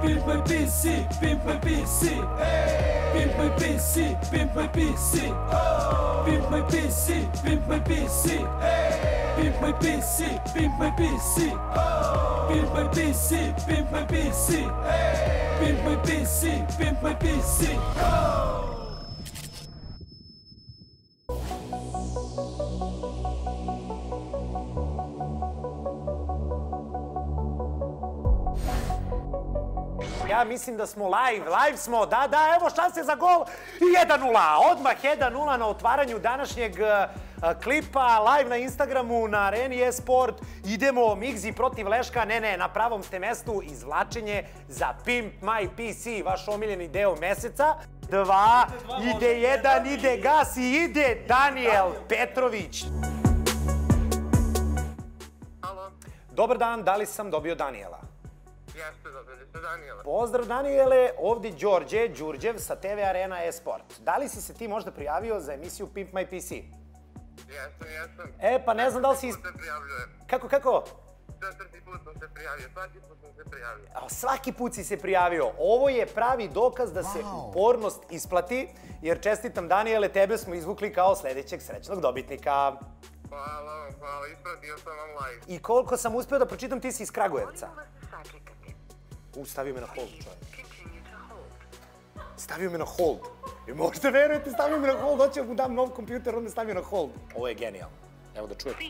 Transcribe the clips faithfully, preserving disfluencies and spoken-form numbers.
Pimp my P C, pimp my P C, pimp my P C, pimp my P C, pimp my P C, pimp my P C, pimp my P C, pimp my P C, pimp my P C, pimp my P C, pimp my P C, pimp my P C. Ja mislim da smo live, live smo, da, da, evo šanse za gol i jedan nula. Odmah jedan nula na otvaranju današnjeg klipa, live na Instagramu, na Areni e-sport. Idemo Migzi protiv Leška, ne, ne, na pravom ste mestu, izvlačenje za Pimp My P C, vaš omiljeni deo meseca. Dva, ide jedan, ide gas i ide Danijel Petrović. Halo. Dobar dan, da li sam dobio Danijela? Jeste, dobili ste Danijela. Pozdrav Danijele, ovdje Đorđe Đurđev sa T V Arena e-sport. Da li si se ti možda prijavio za emisiju Pimp My P C? Jesam, jesam. E, pa ne znam da li si... Četvrti put se prijavljujem. Kako, kako? Četvrti put sam se prijavio, svaki put sam se prijavio. A, svaki put si se prijavio. Ovo je pravi dokaz da se upornost isplati, jer čestitam Danijele, tebe smo izvukli kao sledećeg srećnog dobitnika. Hvala vam, hvala, ispratio sam vam live. I koliko sam uspeo da pročitam, ti si iz Kragujevca. U, stavio me na hold, čovjek. Stavio me na hold. I možda verujete, stavio me na hold, hoće da mu dam nov kompjuter, on me stavio na hold. Ovo je genijalno. Evo da čujete.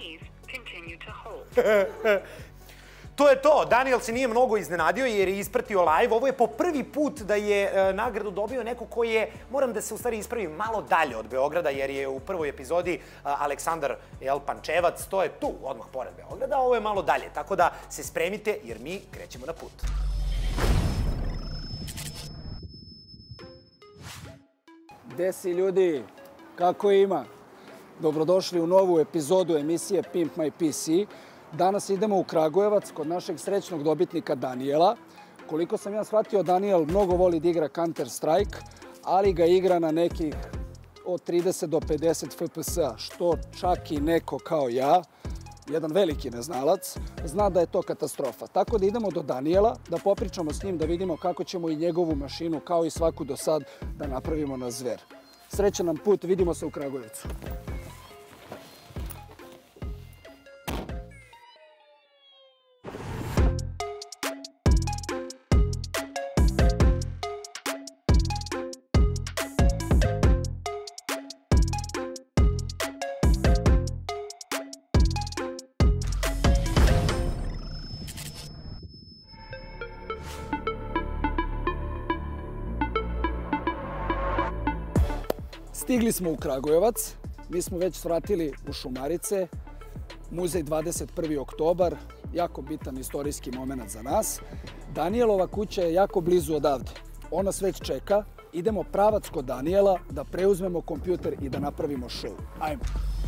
To je to. Danijel se nije mnogo iznenadio jer je ispratio live. Ovo je po prvi put da je nagradu dobio neko koji je, moram da se u stvari ispravim, malo dalje od Beograda, jer je u prvoj epizodi Aleksandar Pančevac, to je tu, odmah pored Beograda, a ovo je malo dalje. Tako da se spremite jer mi krećemo na put. Gde si, ljudi? Kako ima? Dobrodošli u novu epizodu emisije Pimp My P C. Danas idemo u Kragujevac kod našeg srećnog dobitnika Danijela. Koliko sam ja shvatio, Danijel mnogo voli da igra Counter Strike, ali ga igra na nekih od trideset do pedeset F P S-a, što čak i neko kao ja, jedan veliki neznalac, zna da je to katastrofa. Tako da idemo do Danijela, da popričamo s njim, da vidimo kako ćemo i njegovu mašinu, kao i svaku do sad, da napravimo na zver. Srećan nam put, vidimo se u Kragujevcu. Stigli smo u Kragujevac, mi smo već svratili u Šumarice, muzej dvadeset prvi oktobar, jako bitan istorijski moment za nas. Danijelova kuća je jako blizu odavde, on nas već čeka, idemo pravac kod Danijela da preuzmemo kompjuter i da napravimo show. Ajmo!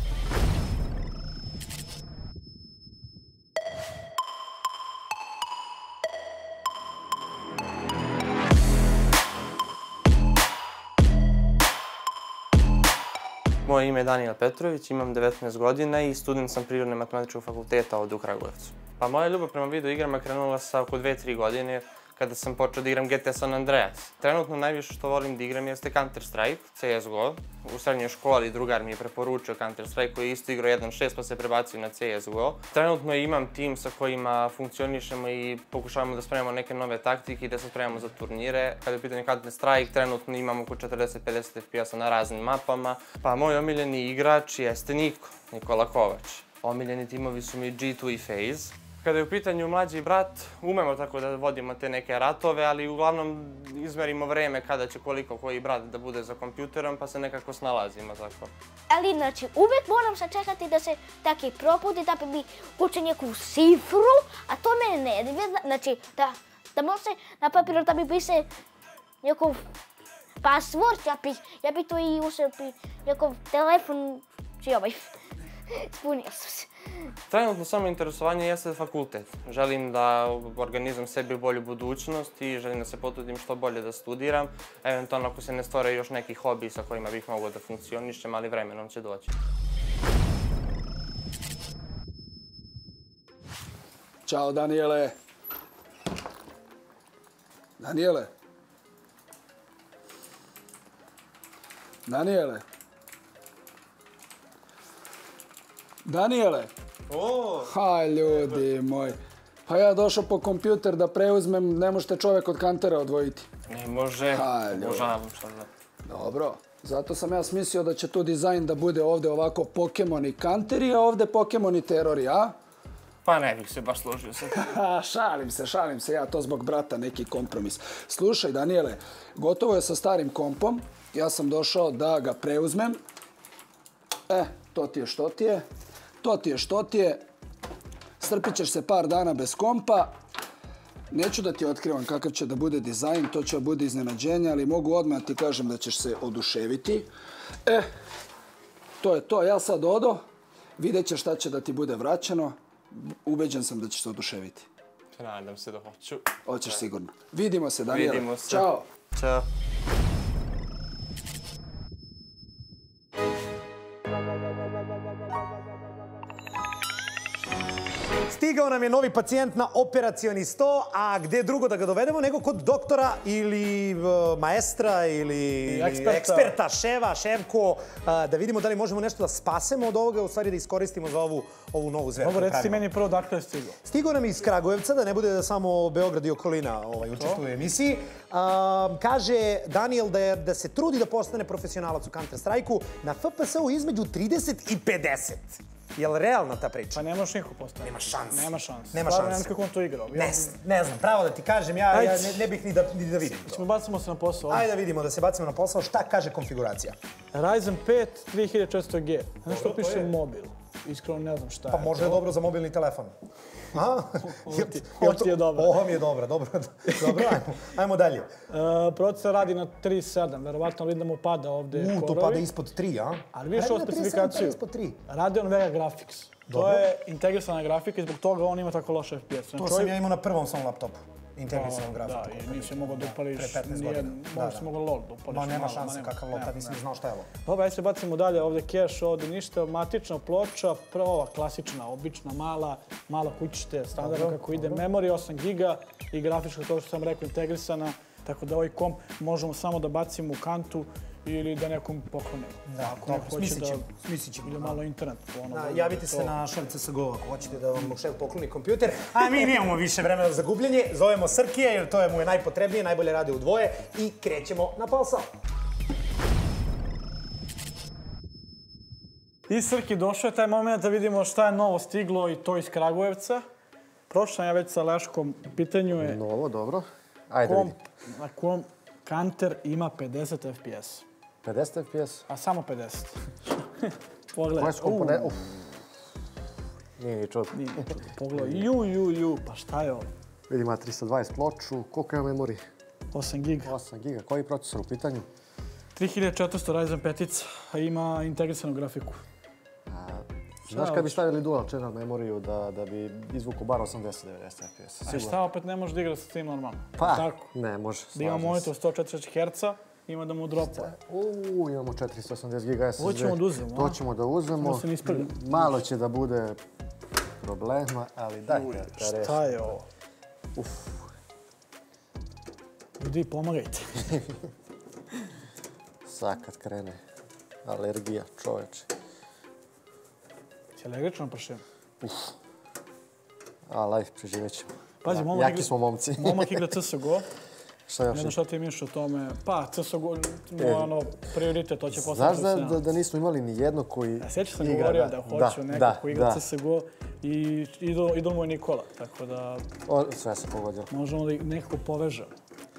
Moje ime je Danijel Petrović, imam devetnaest godina i student sam Prirodne matematičkog fakulteta ovdje u Kragujevcu. Pa moja ljubav prema video igrama krenula sa oko dve tri godine kada sam počeo da igram G T A San Andreas. Trenutno najviše što volim da igram jeste Counter Strike, C S G O. U srednjoj školi drugar mi je preporučio Counter Strike koji je isto igrao jedan šest pa se prebacio na C S G O. Trenutno imam tim sa kojima funkcionišemo i pokušavamo da spremamo neke nove taktike i da se spremamo za turnire. Kada je u pitanju Counter Strike, trenutno imamo oko četrdeset do pedeset F P S-a na raznim mapama. Pa moj omiljeni igrač jeste Niko, Nikola Kovač. Omiljeni timovi su mi G dva i FaZe. Kada je u pitanju mlađi brat, umemo tako da vodimo te neke ratove, ali uglavnom izmerimo vreme kada će koliko koji brat da bude za kompjuterom, pa se nekako snalazimo tako. Ali, znači, uvek moram sačekati da se taki probudi, da bi učio neku šifru, a to mene ne ide. Znači, da, da može na papiru da bi piše nekog password, ja bi, ja bi to i usio bi nekog telefon, či ovaj, spunio sam se. Trenutno samo interesovanje jeste fakultet. Želim da organizam sebi bolju budućnost i želim da se potrudim što bolje da studiram. Eventualno ako se ne stvore još neki hobi sa kojima bih mogao da funkcionišem, ali vremenom će doći. Ćao, Danijele. Danijele? Danijele? Danijele? O! Haj, ljudi moji. Pa ja došao po kompjuter da preuzmem, ne možete čovjek od kantera odvojiti. Ne može. Haj, ljudi. Obožavam što da. Dobro. Zato sam ja smislio da će tu dizajn da bude ovdje ovako Pokemon i kanteri, a ovdje Pokemon i terori, a? Pa ne bih se baš složio sa tim. Šalim se, šalim se, ja to zbog brata neki kompromis. Slušaj, Danijele, gotovo je sa starim kompom, ja sam došao da ga preuzmem. E, to ti je što ti je, to ti je što ti je. Strpit ćeš se par dana bez kompa. Neću da ti otkrivam kakav će da bude dizajn, to će bude iznenađenje, ali mogu odmah ti kažem da ćeš se oduševiti. E, to je to, ja sad odo, vidjet ćeš šta će da ti bude vraćeno. Ubeđen sam da ćeš se oduševiti. Nadam se da hoću. Hoćeš sigurno. Vidimo se, Danijele. Vidimo se. Ćao. Ćao. Stigao nam je novi pacijent na operacioni sto, a gdje drugo da ga dovedemo nego kod doktora ili uh, maestra ili eksperta. eksperta, ševa, ševko, uh, da vidimo da li možemo nešto da spasemo od ovoga, u stvari da iskoristimo za ovu, ovu novu zverku. Dobro, reci meni prvo dakle je stigao. Stigao nam je iz Kragujevca, da ne bude da samo Beograd i okolina ovaj, učestvuje u emisiji. Uh, kaže Daniel da, je, da se trudi da postane profesionalac u Counter Strike-u na F P S-u između trideset i pedeset. Je li realna ta priča? Pa ne možeš nikako postaviti. Nema šanse. Nema šanse. Nema Stvarno šanse. ne znam kako on to igrao. Ne, ne znam, pravo da ti kažem, ja, ja ne, ne bih ni da, ni da vidim to. Ćemo bacimo se na posao. Ajde da vidimo, da se bacimo na posao. Šta kaže konfiguracija? Ryzen pet tri hiljade četiristo G. Znaš što piše mobil? Iskreno ne znam šta je. Pa možda je dobro za mobilni telefon. Aha, Ovo ti- ovo ti je dobro. Ovo mi je dobro, dobro. Dobro, ajmo, ajmo dalje. Uh, procesor radi na tri sedam, verovatno vidim da mu pada ovdje U, to korovi. pada ispod tri, a? Ali vidiš Radi ovu na tri sedam, pada specifikaciju. ispod tri. Radeon Vega Graphics. To Dobro. je integrisana grafika i zbog toga on ima tako loš F P S. To sam ja imao na prvom svom laptopu. Integrisanu Da, grafiku. i nisi mogao da upališ, Pre petnaest nije, godina. Da, možda da. si mogao LOL da upališ. Ma nema malo, šanse nema, kakav LOL, nema, tad nisam nema. znao šta je LOL. Dobro, ajde se bacimo dalje, ovdje cache, ovdje ništa, matična ploča, prva klasična, obična, mala, mala kućište, standardno kako ide, memorija osam giga i grafička, to što sam rekao, integrisana, tako da ovaj komp možemo samo da bacimo u kantu ili da nekom poklonimo. Da, Ako dobro, neko hoće smislit da ćemo, smislit ćemo. ide malo internet. Ono, Da, da- javite da se to- na šef C S G O ako hoćete da vam šef pokloni kompjuter. A mi nemamo više vremena za gubljenje. Zovemo Srkije jer to je mu je najpotrebnije, najbolje rade u dvoje i krećemo na posao. I Srki, došao je taj moment da vidimo šta je novo stiglo i to iz Kragujevca. Prošla ja već sa Leškom, u pitanju je Novo, dobro. Ajde komp vidi. na kom Counter ima pedeset F P S. pedeset F P S. A samo pedeset. Pogledaj. Koje su komponente? Uf. Nije ni čut. Nije čudo. Pogledaj. Ju, ju, ju. Pa šta je ovo? Vidi, ima tristo dvadeset ploču. Koliko ima memorije? osam giga. osam giga. Koji procesor u pitanju? tri hiljade četiristo Ryzen pet, a ima integrisanu grafiku. Znaš kad bi stavili dual channel memoriju da, da bi izvuku bar osamdeset do devedeset F P S? A Sigurno. šta opet ne može da igra sa tim normalno? Pa, Tako. ne, može. Da ima slažem monitor se. sto četrdeset herca, ima da mu dropa. Uuu, imamo četiristo osamdeset giga S S D. Ovo ćemo da uzmemo, To a? ćemo da uzmemo. Da se ne isprlja. Malo će da bude problema, ali dajte da rešimo. Šta je ovo? Ljudi, pomagajte. Sad kad krene alergija, čoveče. Će alergično pršim? A, life, preživjet ćemo. Pazi, Ja- momak Jaki igra- smo momci. Momak igra C S G O. Šta još? Ne znam šta ti misliš o tome. Pa, C S G O, E, ono, prioritet, to će postati Znaš da, da, profesionalac. da nismo imali ni jednog koji A sjećaš sam igra, govorio da hoću da, neko da, ko igra da. C S G O i idol, idol mu je Nikola, tako da O, sve se pogodilo. možemo da ih nekako povežemo.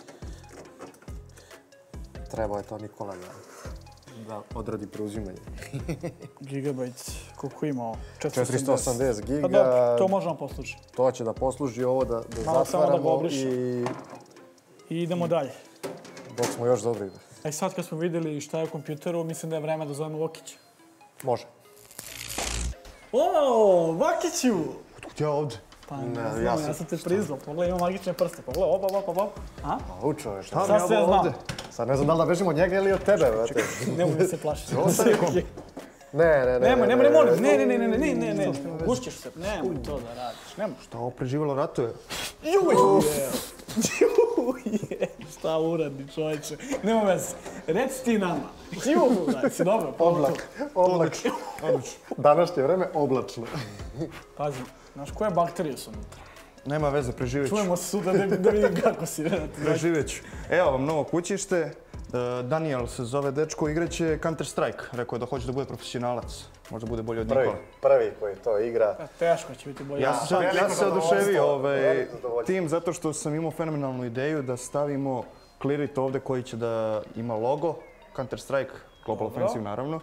Trebao je to Nikola da, da odradi preuzimanje. Gigabyte, koliko ima ovo? četiristo osamdeset giga. Pa dobro, to možemo poslušati. To će da posluži ovo da, da Malo samo da ga zatvaramo obrišemo. i I idemo dalje. dok smo još dobri. E sad kad smo vidjeli šta je u kompjuteru, mislim da je vreme da zovemo Vokića. Može. O, Vakiću! Gdje ovdje? Pa ne, Ne, znam, ja ja sam- sam te priznao. Pogledaj, ima magične prste. Pogledaj, op, op, op, op. A? A u čoveče. Sad sve znam. Sad ne znam da li da bežimo od njega ili od tebe, brate. Nemoj da se plašiš. Ne, ne, ne. Nemoj, nemoj, ne molim. Ne, ne, ne, ne, ne, ne, ne. Gušćeš se. Nemoj to da radiš. Nemoj. Šta ovo preživjelo ratuje? Juj! Juj! Šta uradi, čovječe. Nema veze. Reci ti nama. Imamo, da, si dobro. Oblak. Oblak. Današnje vreme oblačno. Pazi, znaš koje bakterije su unutra? Nema veze, preživjet ću. Čujemo se sutra da vidim kako si. Preživjet ću. Evo vam novo kućište. Daniel se zove dečko, igraće Counter Strike. Rekao je da hoće da bude profesionalac. Možda bude bolji od Nikola. Prvi koji to igra. Teško će biti bolje. Ja sam se oduševio tim zato što sam imao fenomenalnu ideju da stavimo Clearit ovde koji će da ima logo. Counter Strike, Global Offensive naravno.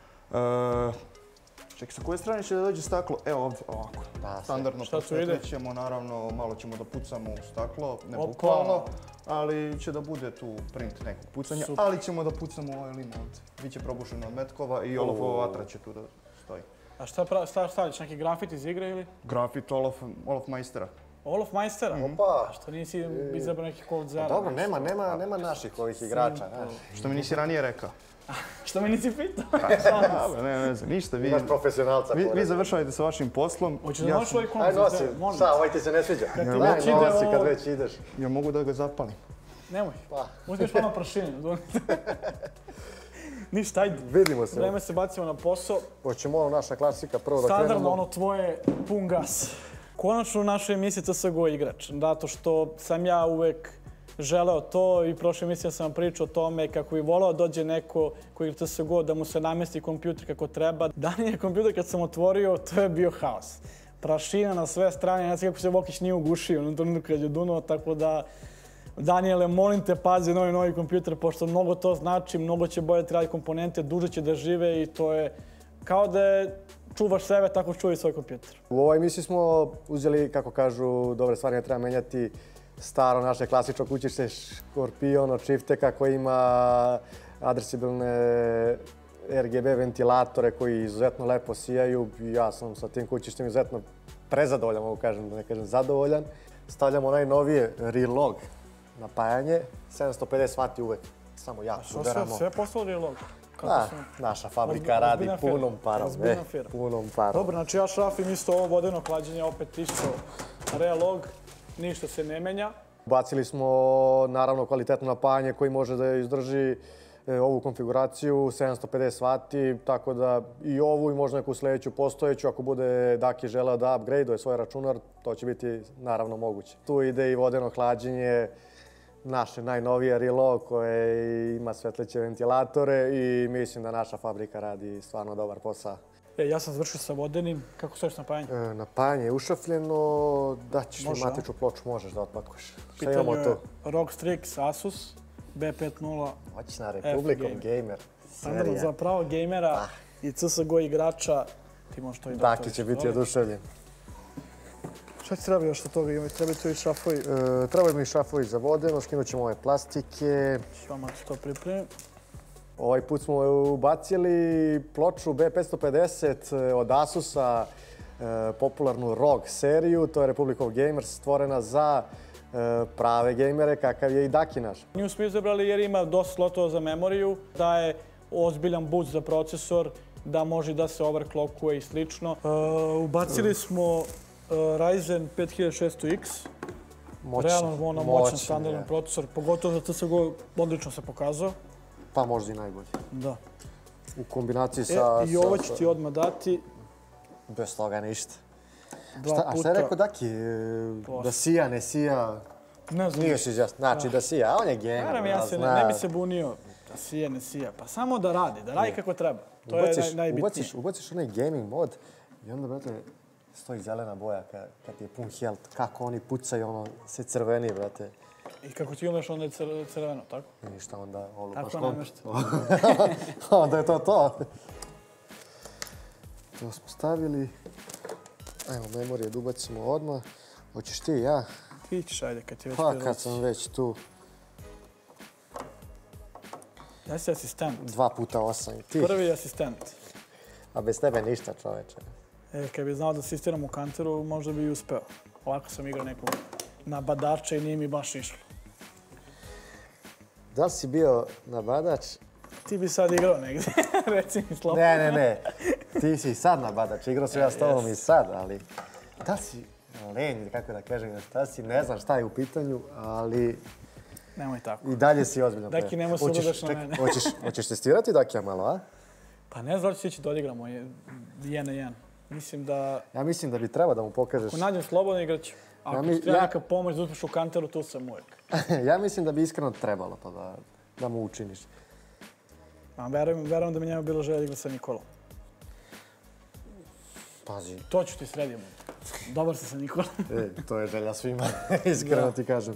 Čekaj, sa koje strane će da dođe staklo? Evo ovdje, ovako. Standardno posvetlićemo, naravno malo ćemo da pucamo u staklo, ne bukvalno, ali će da bude tu print nekog pucanja, ali ćemo da pucamo ovaj lim ovdje. Biće probušeno od metkova i Olafova vatra će tu da stoji. A šta stavljaš, neki grafit iz igre ili? Grafit Olaf Meistera. Olaf Meistera? Opa! Što nisi izabrao neki Cold Zero? Dobro, nema naših ovih igrača. Što mi nisi ranije rekao. Što me nisi pitao? Dobro, ne veze, ništa. Imaš profesionalca. Vi završavajte sa vašim poslom. Hoćeš da noš ovaj kontakt? Ajde nosi, šta, ovaj ti se ne sviđa? Daj nosi kad već ideš. Ja mogu da ga zapalim. Nemoj, uzmeš ono prašinu. Ništa, ajde. Vidimo se. Vreme se bacimo na posao. Hoćemo ono naša klasika prvo da krenemo. Standardno ono tvoje pun gas. Konačno u našoj emisiji C S G O igrač. Zato što sam ja uvek želeo to i prošle emisije sam vam pričao o tome kako bi volao dođe neko koji igra C S G O da mu se namesti kompjuter kako treba. Danije kompjuter kad sam otvorio, to je bio haos. Prašina na sve strane, ne znam kako se Vokić nije ugušio na trenutku kad je dunuo, tako da Danijele, molim te, pazi novi novi kompjuter, pošto mnogo to znači, mnogo će bolje raditi komponente, duže će da žive i to je kao da je čuvaš sebe, tako čuvaj svoj kompjuter. U ovoj emisiji smo uzeli, kako kažu, dobre stvari ne treba menjati, staro naše klasično kućište Škorpion od Shifteka koji ima adresibilne R G B ventilatore koji izuzetno lepo sijaju. Ja sam sa tim kućištem izuzetno prezadovoljan, mogu kažem, da ne kažem zadovoljan. Stavljamo najnovije Relog napajanje, sedamsto pedeset vati uvek, samo jako udaramo. Sve poslao Relog? Da, naša fabrika radi punom parom. Punom parom. Dobro, znači ja šrafim isto ovo vodeno hlađenje, opet isto Relog. Ništa se ne menja. Bacili smo naravno kvalitetno napajanje koji može da izdrži ovu konfiguraciju, sedamsto pedeset vati, tako da i ovu i možda neku sljedeću postojeću, ako bude Daki želeo da upgrade-uje svoj računar, to će biti naravno moguće. Tu ide i vodeno hlađenje, naše najnovije Relog koje ima svetleće ventilatore i mislim da naša fabrika radi stvarno dobar posao. Ja sam završio sa vodenim. Kako stojiš napajanje? Napajanje je ušafljeno. Daćeš mi matičnu ploču, možeš da otpakuješ. Pitanje je R O G Strix Asus B pedeset. Hoći na Republikom Gamer. Standardno za pravo gejmera i C S G O igrača. Ti možeš to i da to. Daki će biti oduševljen. Šta ti treba još od toga imati? Treba ti i šrafovi? Trebaju mi i šrafovi za vodeno, skinut ćemo ove plastike. Švama ću to pripremiti. Ovaj put smo ubacili ploču B petsto pedeset od Asusa, popularnu R O G seriju. To je Republic Gamer, stvorena za prave gejmere, kakav je i Daki naš. Nju smo izabrali jer ima dosta slotova za memoriju, da je ozbiljan boost za procesor, da može da se overclockuje i slično. Ubacili smo Ryzen pet hiljada šesto X. Realno moćan standardan procesor, pogotovo za C S G O odlično se pokazao. Pa možda i najbolji. Da. U kombinaciji sa... I ovo ću ti odmah dati. Bez toga ništa. A šta je rekao Daki? Da sija, ne sija? Ne znam. Nije si izjasno. Znači da sija, a on je gamer. Ne bi se bunio da sija, ne sija. Pa samo da radi, da radi kako treba. To je najbitnije. Ubaciš onaj gaming mod i onda, brate, stoji zelena boja kad ti je pun health. Kako oni pucaju, ono, se crveni, brate. I kako ti umeš, onda je crveno, tako? Ništa, onda olupaš komp. Tako namješta. Onda je to to. To smo stavili. Ajmo, memorije da ubacimo odmah. Hoćeš ti, ja? Ti ćeš, ajde, kad ti već Pa, kad sam već tu. Ja si asistent. Dva puta osam i ti. Prvi asistent. A bez tebe ništa, čoveče. E, kad bi znao da asistiram u Counteru, možda bi i uspeo. Ovako sam igrao nekog nabadača i nije mi baš išlo. Da li si bio nabadač? Ti bi sad igrao negdje, reci mi slobodno. Ne, ne, ne. Ti si i sad nabadač. Igrao sam ja s tobom i sad, ali... Da li si lenj, kako da kažem, šta si, ne znam šta je u pitanju, ali... Nemoj tako. I dalje si ozbiljno. Daki, nemoj se ugodaš na mene. Hoćeš, hoćeš testirati Dakija malo, a? Pa ne znam da ću ići da odigramo jedan na jedan. Mislim da... Ja mislim da bi trebao da mu pokažeš... Ako nađem slobodno igraću. Ako Ja mi- ti treba ja- neka pomoć da uspeš u kanteru, tu sam uvek. Ja mislim da bi iskreno trebalo pa da, da mu učiniš. A verujem, verujem da mi njema bilo želja da igra sa Nikolom. Pazi. To ću ti sredimo. Dobar si sa Nikolom. E, to je želja svima, iskreno ti kažem.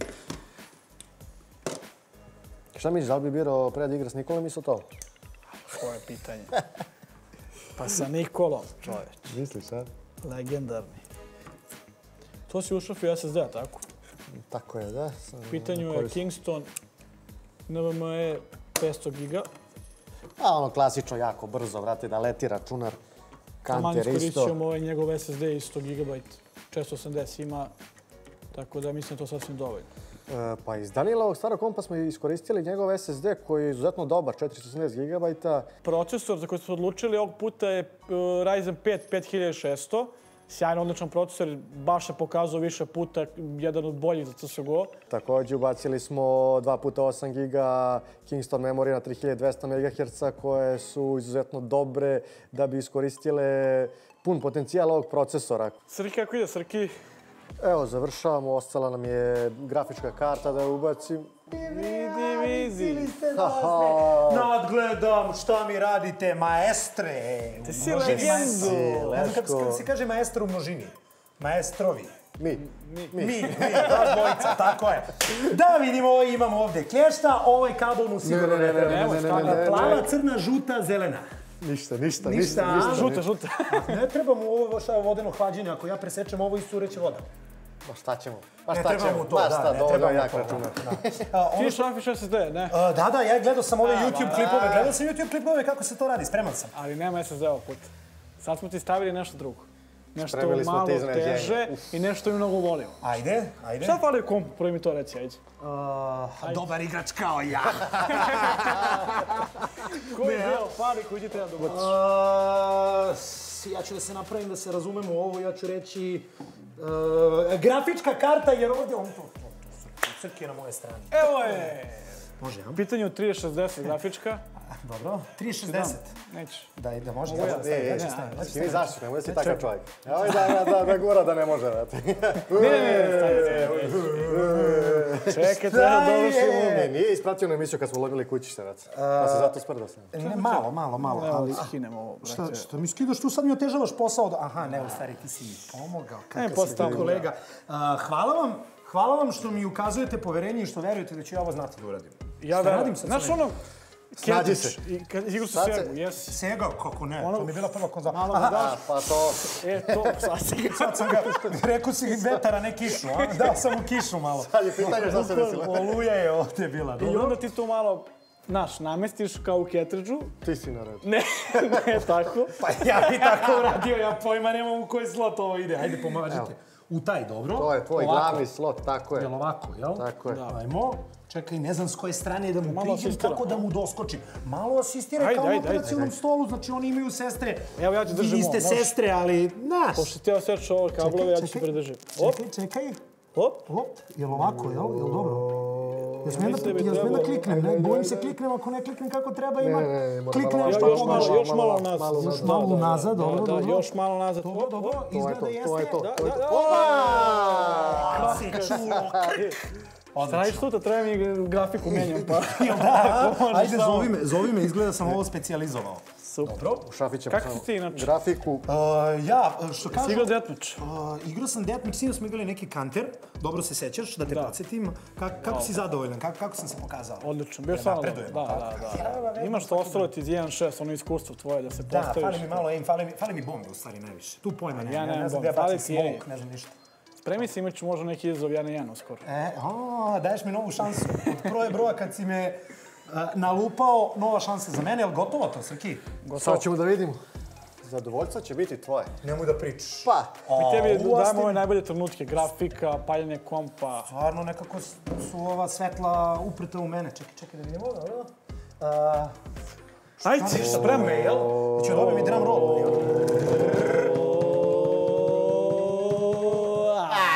Šta misliš, da li bi birao pre da igra s Nikolom i Sotovom? Koje pitanje. Pa sa Nikolom, čoveč. Misliš, a? Legendarni. To si ušao u S S D-a, tako? Tako je, da. U pitanju je Kingston N V M E petsto giga. A ono klasično, jako brzo, vrati, da leti računar. Taman Kanter isto. iskoristit ovaj njegov S S D isto gigabajt. četiristo osamdeset ima, tako da mislim da to sasvim dovoljno. E, pa iz Danijelovog starog kompa smo iskoristili njegov S S D koji je izuzetno dobar, četiristo osamdeset gigabajta. Procesor za koji smo odlučili ovog puta je uh, Ryzen pet pet hiljada šesto. Sjajno, odličan procesor, baš je pokazao više puta, jedan od boljih za C S G O. Također ubacili smo dva puta osam giga Kingston memorije na tri hiljade dvesta megaherca koje su izuzetno dobre da bi iskoristile pun potencijal ovog procesora. Srki, kako ide, Srki? Evo, završavamo, ostala nam je grafička karta da je ubacim. Vidi, vidi. Nadgledam šta mi radite, maestre. Ti si legendu. Ne znam kako se kaže maestro u množini. Maestrovi. Mi. Mi, mi, da, dvojica, tako je. Da vidimo, imamo ovdje klješta, ovaj kabel mu sigurno ne treba. Plava, crna, žuta, zelena. Ništa, ništa, Ništa, ništa. Žuta, žuta. Ne treba mu ovo šta je vodeno hlađenje, ako ja presečem ovo istureće voda. Pa šta ćemo? Pa Ne šta treba ćemo? mu to, Pa da, šta, ne dovoljno treba mu jak to, računar. Ti šlafiš S S D, ne? A, Da, da, ja gledao sam ove YouTube klipove, gledao sam YouTube klipove kako se to radi, spreman sam. Ali nema S S D ovog puta. Sad smo ti stavili nešto drugo. Nešto Spremili smo malo ti iznenađenje. teže i nešto mi mnogo volio. Ajde, ajde. Šta fali u kompu? Prvi mi to reći, ajde. Uh, dobar igrač kao ja. Koji deo fali koji ti treba da ubaciš? Uh, ja ću da se napravim da se razumemo u ovo, ja ću reći uh, grafička karta jer ovdje on to, to, to Srki je na moje strani. Evo je! Može, ja? U pitanju trideset šezdeset grafička. Dobro, tri šezdeset. Nećeš. Da, da može. E, Da, e, da, stavim, da, skini zaštitu, nemoj da si takav čovjek. Evo da, da, da gura da ne može, vrati. Ne, ne, ne, stavi se. Čekaj, treba da dovršimo. Ne, nije ispratio na emisiju kad smo lovili kućište, vrati. Pa se zato sprdao sam. Ne, malo, malo, malo. Evo, Ali, skinemo ovo, šta, brate. šta mi skidaš tu, sad mi otežavaš posao. Da... Aha, ne, u stvari, ti si mi pomogao. Ne, Kakav si posle ti tamo. kolega. Uh, hvala vam. Hvala vam što mi ukazujete poverenje i što verujete da ću ja ovo znati da uradim. Ja Šta verujem. radim sad Znaš sa ono, Snađi Kedić, se. i kad igru sa Sad se- Segu, jesi. Sega, kako ne, Ono- to mi je bila prva konzola. Malo Aha, da daš, Pa to... e, to, sad si ga. sad sam ga, rekao si vetara, ne kišu, a? Dao sam mu kišu malo. Sad je pitanje šta se desilo. Oluja je ovdje bila, I dobro? onda ti to malo, znaš, namestiš kao u ketridžu. Ti si na redu. Ne, ne tako. Pa ja bi tako uradio, ja pojma nemam u koji slot ovo ide. Ajde, pomažite. U taj, dobro? To je tvoj Ovako. glavni slot, tako je. Jel ovako, jel? Tako je. Ajmo. Čekaj, ne znam s koje strane da mu Malo priđem, asistira. kako da mu doskočim. Malo asistiraj Ajde, kao na ajde, ajde, operacionom stolu, znači oni imaju sestre. Evo, ja ti držim Vi niste ovo, možeš? sestre, ali, znaš. Pošto ti ja sećaš ovo kablove, ja ću se pridržati. Op, Čekaj, čekaj. op. Hop, jel ovako, jel? Jel dobro? Jel smijem Mislim da da, bi jel smijem da trebalo- kliknem? Ne, bojim se kliknem, ako ne kliknem kako treba ima. Ne, ne, ne, mora Kliknem malo- što Još malo, pogrešno. još malo nazad. malo Još nazad. malo Da, da, nazad, da, dobro, da, dobro. još malo nazad. Dobro, Op, dobro, op. To je izgleda to, jeste. to je to, to je Da, to. da, Opa! Staviš tu, da treba mi grafiku menjam, pa... Ajde, zovi me, zovi me, izgleda sam ovo specijalizovao. Super. Dobro. U šafi ćemo Kako samo si ti inače? grafiku. Uh, ja, što kažu... Si igrao Deathmatch? Uh, igrao sam Deathmatch, sinoć smo igrali neki kanter. Dobro se sećaš, da te Da. podsjetim. Kako, kako si zadovoljan, kako, kako sam se pokazao? Odlično, bio stvarno dobro. napredujemo, Da, da, da. Imaš to ostalo ti iz jedan šest, ono iskustvo tvoje da se Da, postaviš. fali mi malo aim, fali mi, fali mi bombe u stvari najviše. Tu pojma ne, Ja ja, nemam ne znam bombe, da ja bacim fali ti aim. smoke, ne znam ništa. Spremi se, imat ću možda neki izazov jedan na jedan uskoro. E, a, daješ mi novu šansu. Od prve broja kad si me uh, nalupao, nova šansa za mene, jel gotovo to, Srki? Sad ćemo da vidimo. Zadovoljstvo će biti tvoje. Nemoj da pričaš. Pa, Mi tebi u dajemo Austin- ove najbolje trenutke, grafika, paljenje kompa. Stvarno nekako s- su ova svetla uprta u mene. Čekaj, čekaj da vidimo, dobro. Uh, Ajde, spremno. jel? Znači, dobijem i drum roll. jel? a, kako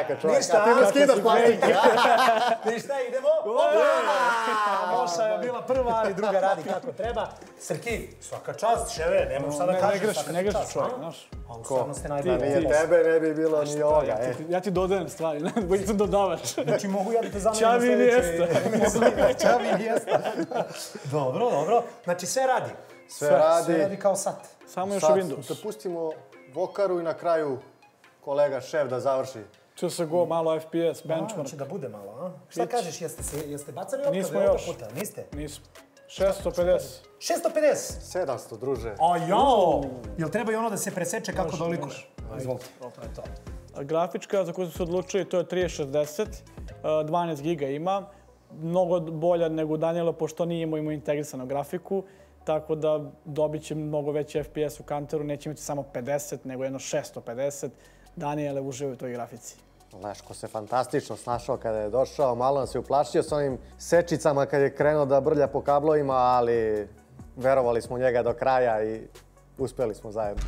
kakav čovjek. Ništa, a ti mi skidaš plastike. Ništa, idemo. Opa! Moša je bila prva, ali druga radi kako treba. Srki, svaka čast, ševe, nemam šta da kažem. Ne greši čovjek, znaš. A u stvarnosti Da najbolje. nije tebe, ne bi bilo ni ovoga. Ja ti dodajem stvari, bolje sam dodavač. Znači mogu ja da te zamenim Čavi Iniesta. Čavi Iniesta. Dobro, dobro. Znači sve radi. Sve radi. Sve radi kao sat. Samo još u Sad Windows. da pustimo Vokaru i na kraju kolega šef da završi. Ču se go, malo F P S, A, benchmark. će da bude malo, a? Šta kažeš, jeste, se, jeste bacali otkade Nismo ovog još. puta? Niste? Nismo. šesto pedeset. šesto pedeset. sedamsto, druže. A jao! Jel treba i ono da se preseče kako dolikuje? Izvolite. To je to. A grafička za koju smo se odlučili, to je trideset šezdeset, dvanaest giga ima. Mnogo bolja nego u Daniela, pošto nije imao, imao integrisanu grafiku. Tako da dobit će mnogo veći F P S u kanteru, neće imati samo pedeset, nego jedno šesto pedeset. Daniele uživa u toj grafici. Leško se fantastično snašao kada je došao, malo nas je uplašio s onim sečicama kad je krenuo da brlja po kablovima, ali verovali smo u njega do kraja i uspeli smo zajedno.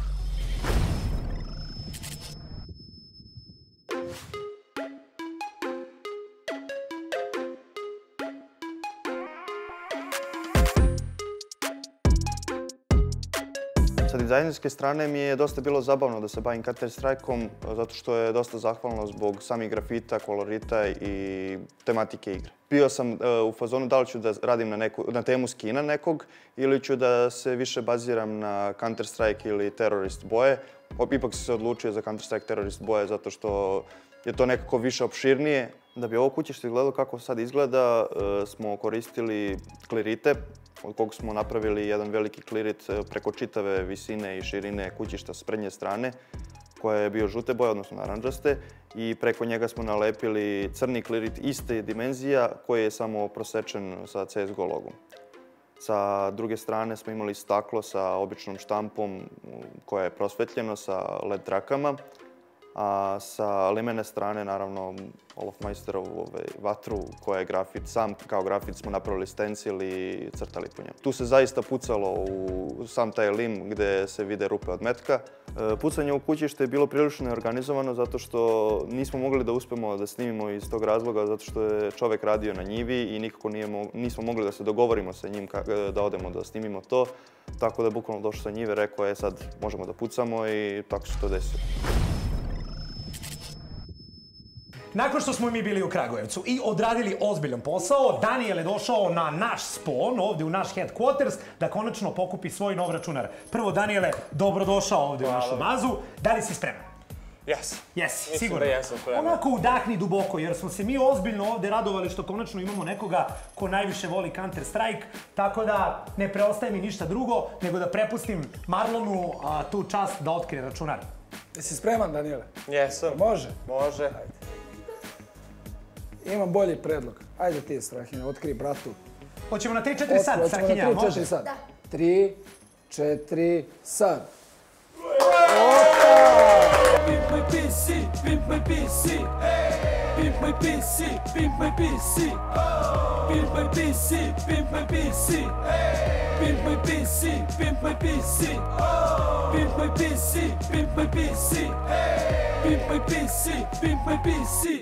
Sa dizajnerske strane mi je dosta bilo zabavno da se bavim Counter Strikeom, zato što je dosta zahvalno zbog samih grafita, kolorita i tematike igre. Bio sam u fazonu da li ću da radim na, neku, na temu skina nekog ili ću da se više baziram na Counter Strike ili Terrorist boje. Ipak sam se odlučio za Counter Strike Terrorist boje zato što je to nekako više opširnije. Da bi ovo kućište izgledalo kako sad izgleda, smo koristili klirite, od kog smo napravili jedan veliki klirit preko čitave visine i širine kućišta s prednje strane, koja je bio žute boje, odnosno naranđaste, i preko njega smo nalepili crni klirit iste dimenzija koji je samo prosečen sa C S G O logom. Sa druge strane smo imali staklo sa običnom štampom koje je prosvetljeno sa L E D trakama, a sa limene strane, naravno, Olofmeisterovu vatru koja je grafit, sam kao grafit smo napravili stencil i crtali po njemu. Tu se zaista pucalo u sam taj lim gde se vide rupe od metka. Pucanje u kućište je bilo prilično neorganizovano zato što nismo mogli da uspemo da snimimo iz tog razloga zato što je čovek radio na njivi i nikako nismo mogli da se dogovorimo sa njim da odemo da snimimo to. Tako da je bukvalno došao sa njive, rekao je sad možemo da pucamo i tako se to desilo. Nakon što smo mi bili u Kragujevcu i odradili ozbiljan posao, Daniel je došao na naš spawn, ovdje u naš headquarters, da konačno pokupi svoj nov računar. Prvo, Daniele, dobrodošao ovdje u našu bazu. Da li si spreman? Jes. Jesi, Mislim sigurno. da jesam spreman. Onako udahni duboko, jer smo se mi ozbiljno ovdje radovali što konačno imamo nekoga ko najviše voli Counter Strike, tako da ne preostaje mi ništa drugo, nego da prepustim Marlonu a, tu čast da otkrije računar. Jesi spreman, Daniele? Jesam. Može? Može. Ajde. Imam bolji predlog. Ajde ti, Strahinja, otkri bratu. Hoćemo na tri četiri sad, Strahinja, može? Hoćemo na tri četiri sad. Da. tri četiri sad. Pimp my P C, pimp my P C, pimp my P C, pimp my P C, pimp my P C, pimp my P C, pimp my P C, pimp my P C, pimp my P C, pimp my P C, pimp my P C, pimp my P C.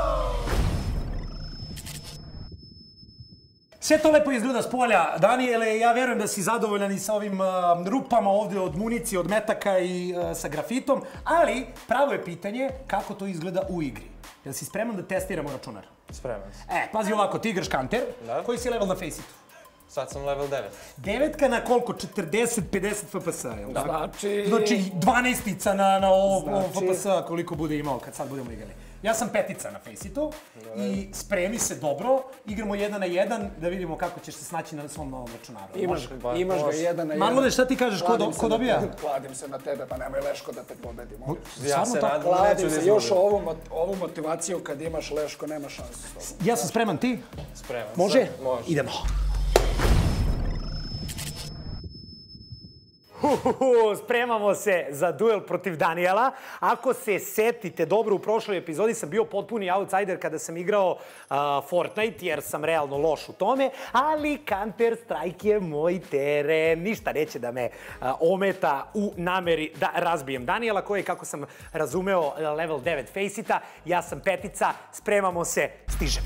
Sve to lepo izgleda s polja, Daniele, ja verujem da si zadovoljan i sa ovim uh, rupama ovdje od municije, od metaka i uh, sa grafitom, ali pravo je pitanje kako to izgleda u igri. Jel si spreman da testiramo računar? Spreman sam. E, pazi ovako, ti igraš Counter, Da. koji si level na Faceitu? Sad sam level devet. Devetka na koliko? četrdeset pedeset F P S-a, jel tako? Znači... Znači, dvanaestica na, na ovo Znači- F P S-a koliko bude imao kad sad budemo igrali. Ja sam petica na Faceitu i spremi se dobro, igramo jedan na jedan da vidimo kako ćeš se snaći na svom novom računaru. Imaš, imaš ga jedan na jedan. Marlone, šta ti kažeš, ko, do, Kladim se ko na dobija? tebe, Kladim se na tebe, pa nemoj Leško da te pobedi. molim. Ja Stvarno se tako? nadam da neću Kladim da se, izgubim. još ovu, mot- ovu motivaciju kad imaš Leško, nema šanse s tobom. Ja sam spreman, ti? Spreman sam. Može? Može. Idemo. Uhuhu, spremamo se za duel protiv Danijela. Ako se setite dobro, u prošloj epizodi sam bio potpuni outsider kada sam igrao uh, Fortnite, jer sam realno loš u tome, ali Counter Strike je moj teren. Ništa neće da me uh, ometa u nameri da razbijem Danijela, koji je, kako sam razumeo, level devet Faceit-a. Ja sam petica, spremamo se, stižem.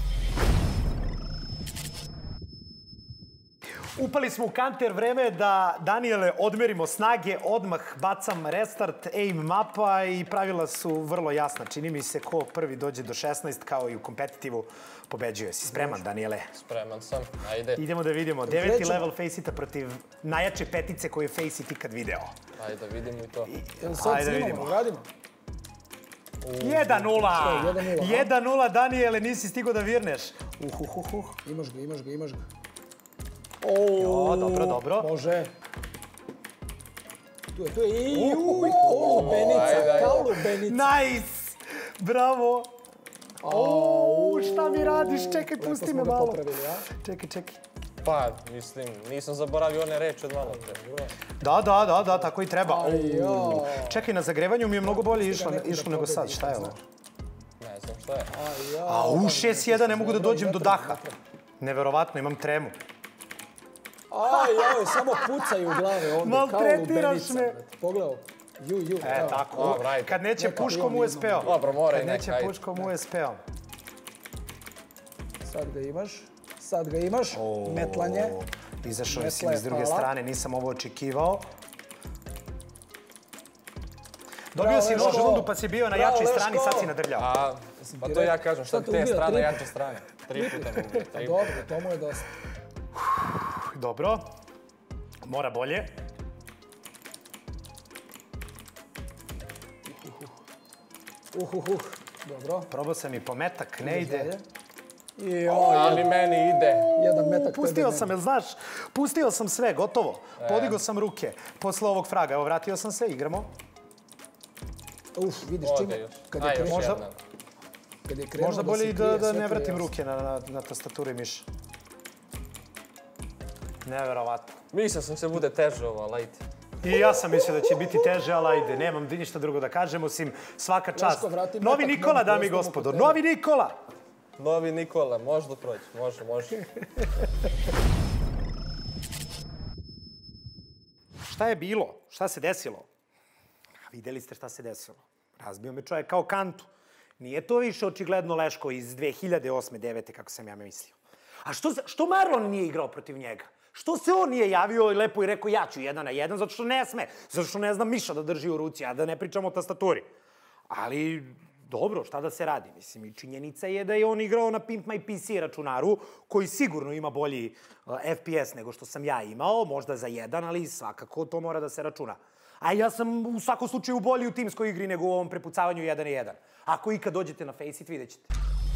Upali smo u Counter, vreme je da, Danijele, odmerimo snage, odmah bacam restart, aim mapa i pravila su vrlo jasna. Čini mi se ko prvi dođe do šesnaest, kao i u kompetitivu, pobeđuje. Si spreman, Danijele? Spreman sam, ajde. Idemo da vidimo. Deveti level Faceit-a protiv najjače petice koju je Faceit ikad video. Ajde da vidimo i to. Ajde da vidimo. jedan nula! jedan nula, Danijele, nisi stigo da virneš. Uhuhuhuh. Imaš ga, imaš ga, imaš ga. Jo, dobro, dobro. Može. Tu je, tu je. Iuuu, kao lubenica, kao lubenica. Nice! Bravo! Uuu, šta mi radiš? Čekaj, pusti me malo. Čekaj, čekaj. Pa, mislim, nisam zaboravio one reči od malo pre. Da, da, da, da, tako i treba. Čekaj, na zagrevanju mi je mnogo bolje išlo nego sad. Šta je ovo? Ne znam šta je. A u šest jedan ne mogu da dođem do daha. Neverovatno, imam tremu. Aj, joj, samo pucaju u glave ovdje, kao lubenica. Pogledao. Ju, ju. E, tako. Kad neće puškom U S P-om. Dobro, mora i neka. Kad neće puškom U S P-om. Sad ga imaš. Sad ga imaš. Metlanje. Izašao si mi s druge strane, nisam ovo očekivao. Dobio si nož rundu pa si bio na jačoj strani, sad si nadrljao. Pa to ja kažem, šta te strane, jače strane. Tri puta mogu biti. Dobro, to mu je dosta. Dobro. Mora bolje. Uhuhuh. Dobro. Probao sam i po metak, ne ide. Ali meni ide. Jedan metak. Pustio sam, jel znaš? Pustio sam sve, gotovo. Podigao sam ruke posle ovog fraga. Evo, vratio sam se, igramo. Uf, vidiš čime? Aj, još jedna. Možda bolje i da ne vratim ruke na tastaturu i miš. Neverovatno. Mislio sam se bude teže ovo, ali ajde. I ja sam mislio da će biti teže, ali ajde, nemam ništa drugo da kažem, osim svaka čast. Novi Nikola, dami i gospodo, Novi Nikola! Novi Nikola, može da proći, može, može. Šta je bilo? Šta se desilo? Videli ste šta se desilo. Razbio me čovjek kao kantu. Nije to više očigledno Leško iz dve hiljade osme devete, kako sam ja me mislio. A što Marlon nije igrao protiv njega? Što se on nije javio i lepo i rekao ja ću jedan na jedan, zato što ne sme, zato što ne znam miša da drži u ruci, a da ne pričamo o tastaturi. Ali, dobro, šta da se radi? Mislim, i činjenica je da je on igrao na Pimp My P C računaru, koji sigurno ima bolji F P S nego što sam ja imao, možda za jedan, ali svakako to mora da se računa. A ja sam u svakom slučaju bolji u timskoj igri nego u ovom prepucavanju jedan na jedan. Ako ikad dođete na Faceit, vidjet ćete.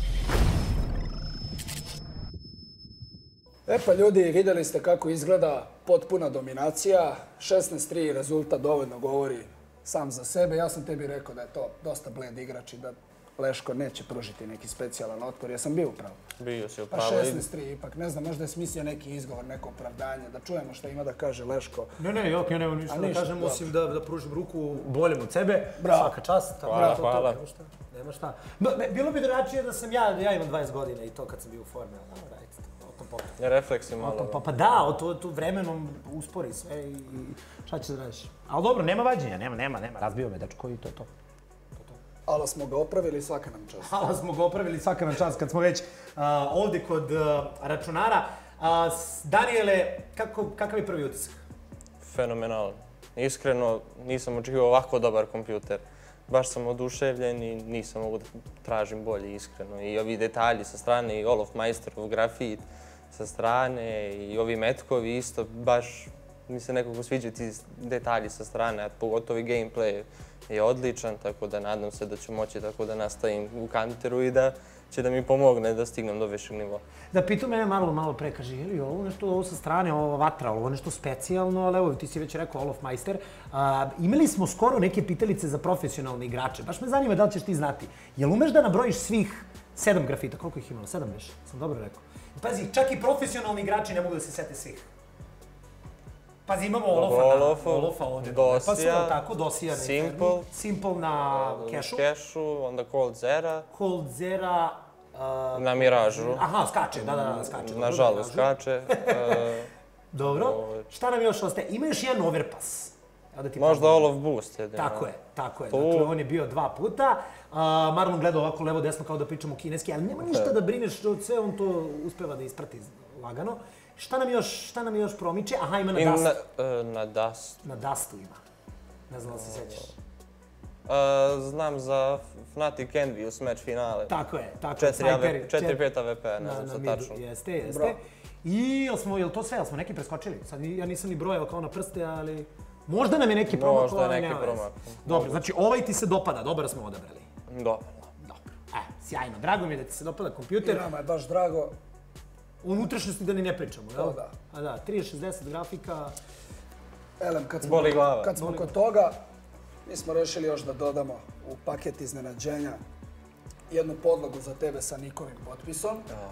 E pa ljudi, vidjeli ste kako izgleda potpuna dominacija. šesnaest tri rezultat dovoljno govori sam za sebe. Ja sam tebi rekao da je to dosta bled igrač i da Leško neće pružiti neki specijalan otpor. Ja sam bio upravo. Bio si upravo. Pa šesnaest tri ipak, ne znam, možda je smislio neki izgovor, neko opravdanje, da čujemo šta ima da kaže Leško. Ne, ne, ok, nema ništa da kažem, osim da pružim ruku boljem od sebe. Svaka čast. Hvala, hvala. Nema šta. Bilo bi drugačije da sam ja, ja imam dvadeset godina i to kad sam bio u forme. Je refleksi malo. Pa da, to vremenom uspori sve i šta ćeš da radiš. Ali dobro, nema vađenja, nema, nema, nema. Razbio me dečko i to je to. Ali smo ga opravili, svaka nam čast. Ali smo ga opravili, svaka nam čast. Kad smo već ovdje kod računara. Danijele, kakav je prvi utisak? Fenomenalan. Iskreno, nisam očekivao ovako dobar kompjuter. Baš sam oduševljen i nisam mogu da tražim bolje, iskreno. I ovi detalji sa strane, i Olof Majsterov grafit sa strane, i ovi metkovi isto, baš mi se nekako sviđaju ti detalji sa strane, a pogotovo i gameplay je odličan, tako da nadam se da ću moći tako da nastavim u Counteru i da će da mi pomogne da stignem do višeg nivoa. Da, pitao mene malo, malo pre, kaže, je li ovo nešto ovo sa strane, ovo vatra, ovo nešto specijalno, ali evo, ti si već rekao Olof Majster. Imali smo skoro neke pitalice za profesionalne igrače. Baš me zanima da li ćeš ti znati. Jel umeš da nabrojiš svih sedam grafita? Koliko ih imalo? Sedam već? Sam dobro rekao. Pazi, čak i profesionalni igrači ne mogu da se sete svih. Pazi, imamo Olofa, Olofa ovdje. Dosija, tako, Dosija na Simple, Simple na Cashu. Cashu, onda Cold Zera. Cold Zera. Na Miražu. Aha, skače, da, da, skače. Nažalost, skače. Dobro, šta nam još ostaje? Ima još jedan overpass. Možda All of Boost jedino. Tako je, tako je. Dakle, on je bio dva puta. Marlon gleda ovako levo-desno kao da pričamo kineski, ali nema ništa da brineš, sve on to uspeva da isprati lagano. Šta nam još, šta nam još promiče? Aha, ima na Dustu. Na Dustu. Na Dustu ima. Ne znam da se sećaš. Znam za Fnatic Envious match finale. Tako je, tako je. četiri pet A V P, ne znam za tačno. Jeste, jeste. I, jel smo, jel to sve, jel smo neki preskočili? Sad ja nisam ni brojao kao na prste, ali... Možda nam je neki promak. Možda je neki promak. Dobro, znači ovaj ti se dopada, dobro smo odabrali. Dobro. Dobro. E, sjajno. Drago mi je da ti se dopada kompjuter. I nama je baš drago. U unutrašnjosti da ni ne pričamo, jel? To da. A da, trideset šezdeset grafika. Elem, kad smo, Boli glava. Kad smo kod toga, mi smo rešili još da dodamo u paket iznenađenja jednu podlogu za tebe sa Nikovim potpisom.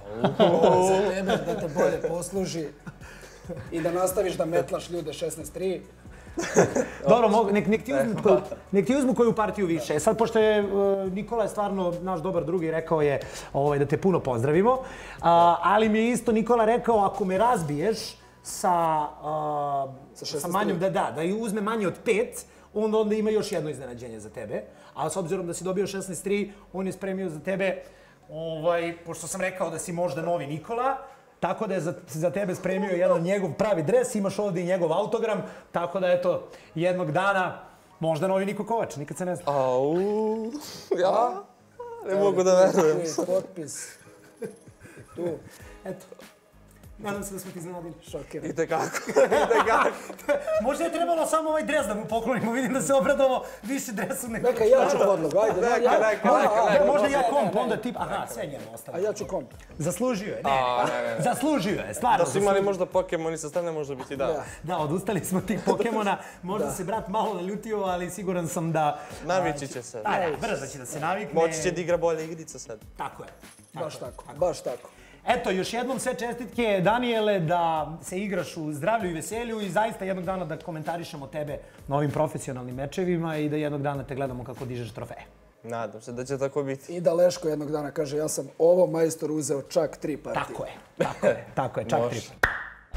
Za tebe, da te bolje posluži i da nastaviš da metlaš ljude šesnaest tri. Dobro, nek ti uzmu koju partiju više. Sad, pošto je Nikola je stvarno naš dobar drugi, rekao je da te puno pozdravimo, ali mi je isto Nikola rekao, ako me razbiješ sa manjom, da da, da uzme manje od pet, onda ima još jedno iznenađenje za tebe. A s obzirom da si dobio šesnaest tri, on je spremio za tebe, pošto sam rekao da si možda novi Nikola, tako da je za tebe spremio jedan njegov pravi dres, imaš ovdje i njegov autogram, tako da eto, jednog dana možda novi Niko Kovač, nikad se ne zna. Auuu, ja? Ne mogu da verujem. Tu je potpis. Tu. Eto. Nadam se da smo ti iznenadili. Šokirani. I tekako, i tekako. Možda je trebalo samo ovaj dres da mu poklonimo, vidim da se obradovao više dresu nego... Neka ja ću podlogu, ajde. Neka, neka, neka. Možda ja komp, onda tip, aha, sve njemu ostalo. A ja ću komp. Zaslužio je, ne, zaslužio je, stvarno. Da su imali možda Pokemoni sa strane, možda bi ti dao. Da, odustali smo tih Pokemona, možda se brat malo naljutio, ali siguran sam da... Navići će se. Da, brzo će da se navikne. Moći će da igra bolje igrica sad. Tako je. Baš tako, baš tako. Eto, još jednom sve čestitke, Danijele, da se igraš u zdravlju i veselju i zaista jednog dana da komentarišemo tebe na ovim profesionalnim mečevima i da jednog dana te gledamo kako dižeš trofeje. Nadam se da će tako biti. I da Leško jednog dana kaže, ja sam ovo majstor uzeo čak tri partije. Tako je, tako je, tako je, čak tri partije.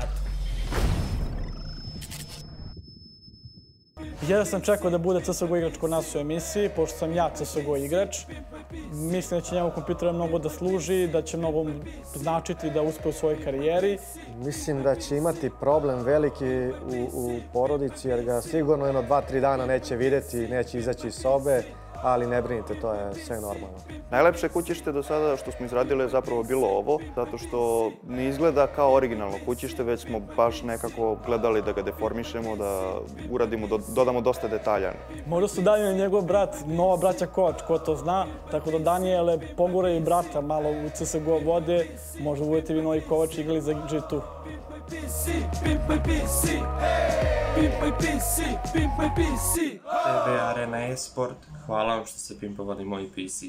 Ja sam čekao da bude C S G O igrač kod nas u emisiji, pošto sam ja C S G O igrač. Mislim da će njemu kompjuter mnogo da služi, da će mnogo značiti da uspe u svojoj karijeri. Mislim da će imati problem veliki u porodici, jer ga sigurno jedno dva, tri dana neće vidjeti, neće izaći iz sobe, ali ne brinite, to je sve normalno. Najlepše kućište do sada što smo izradili je zapravo bilo ovo, zato što ne izgleda kao originalno kućište, već smo baš nekako gledali da ga deformišemo, da uradimo, dodamo dosta detalja. Možda su Danijel i njegov brat, nova braća Kovač, ko to zna, tako da Danijele pogura i brata malo u C S G O vode, možda budete vi novi Kovač igrali za G dva. T V Arena Esport, hvala vam što ste pimpovali moj P C.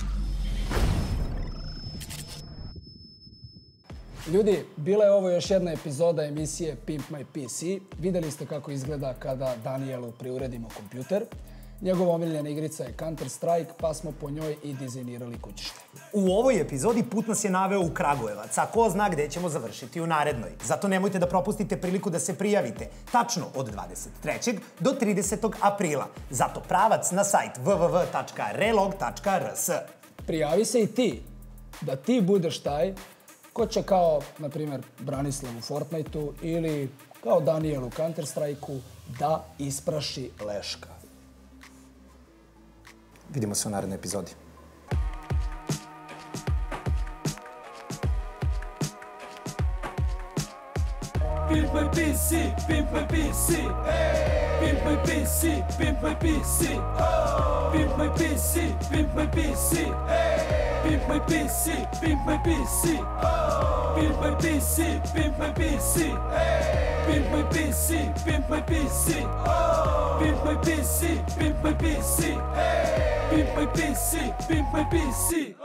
Ljudi, bila je ovo još jedna epizoda emisije Pimp My P C. Vidjeli ste kako izgleda kada Danijelu priuredimo kompjuter. Njegova omiljena igrica je Counter Strike, pa smo po njoj i dizajnirali kućište. U ovoj epizodi put nas je naveo u Kragujevac, a ko zna gde ćemo završiti u narednoj. Zato nemojte da propustite priliku da se prijavite. Tačno od dvadeset trećeg do tridesetog aprila. Zato pravac na sajt w w w tačka relog tačka r s. Prijavi se i ti, da ti budeš taj ko će kao, na primjer, Branislav u Fortniteu ili kao Danijel u Counter Strikeu da ispraši Leška. Vidimo se u narednoj epizodi. Pimp my P C, pimp my P C, pimp my P C, pimp my P C, pimp my P C, pimp my P C, pimp my P C, pimp my P C, pimp my P C, pimp my P C, pimp my P C, pimp my P C, pimp my P C, pimp my P C, pimp my P C, pimp my P C.